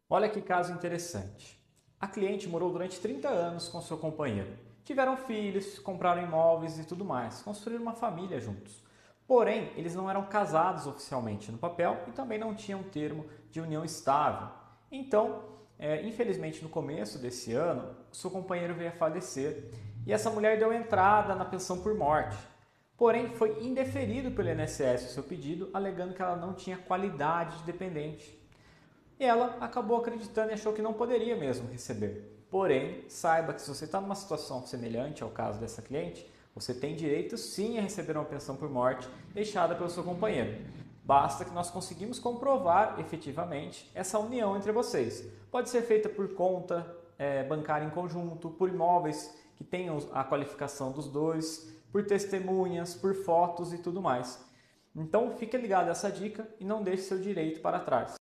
Olha que caso interessante. A cliente morou durante 30 anos com seu companheiro. Tiveram filhos, compraram imóveis e tudo mais, construíram uma família juntos. Porém, eles não eram casados oficialmente no papel e também não tinham termo de união estável. Então, infelizmente, no começo desse ano, seu companheiro veio a falecer e essa mulher deu entrada na pensão por morte. Porém, foi indeferido pelo INSS o seu pedido, alegando que ela não tinha qualidade de dependente. E ela acabou acreditando e achou que não poderia mesmo receber. Porém, saiba que se você está numa situação semelhante ao caso dessa cliente, você tem direito sim a receber uma pensão por morte deixada pelo seu companheiro. Basta que nós conseguimos comprovar efetivamente essa união entre vocês. Pode ser feita por conta bancária em conjunto, por imóveis que tenham a qualificação dos dois, por testemunhas, por fotos e tudo mais. Então fique ligado a essa dica e não deixe seu direito para trás.